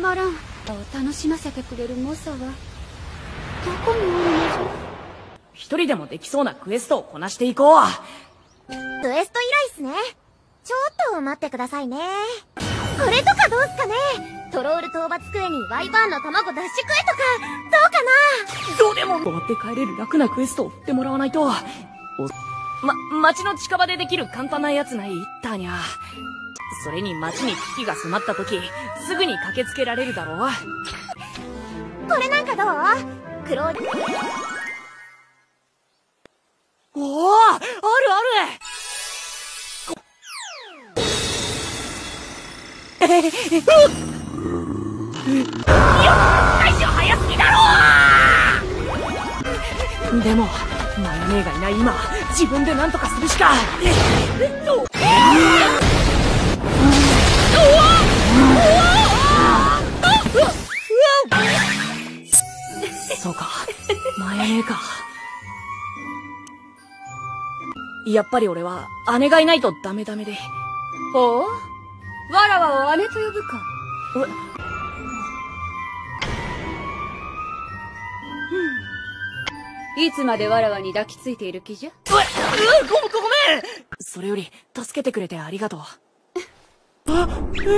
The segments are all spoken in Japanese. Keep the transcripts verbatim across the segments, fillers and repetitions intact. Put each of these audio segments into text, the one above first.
まらん。を楽しませてくれる猛者はどこにおるのじゃ。 一人でもできそうなクエストをこなしていこう。 クエスト依頼っすね。ちょっと待ってくださいね。これとかどうすかね。トロール討伐クエにワイバーンの卵ダッシュクエとかどうかな。 どうでも終わって帰れる楽なクエストを振ってもらわないと。おま、街の近場でできる簡単なやつないターニャ。それに街に危機が迫った時すぐに駆けつけられるだろう。 これなんかどう？クローリおお、あるある。えっ、最初早すぎだろ。でもマヨネーがいない今自分で何とかするしか。そうか、マヨネーか。やっぱり俺は姉がいないとダメダメで。 ほう、わらわを姉と呼ぶか。うん、いつまでわらわに抱きついている気じゃ。 うわ、うごごめん。それより助けてくれてありがとう。あっ、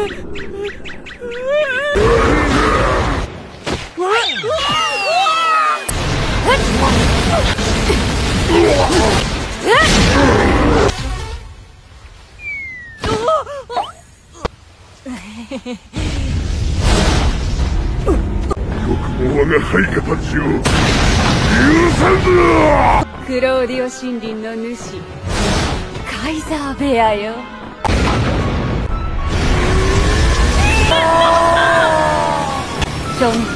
我が配下たちを許さんぞ。 クローディオ森林の主カイザーベアよ。少年、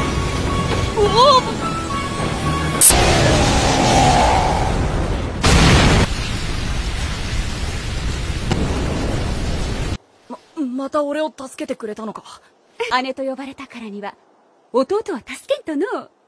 ま、また俺を助けてくれたのか。 姉と呼ばれたからには弟は助けんとのう。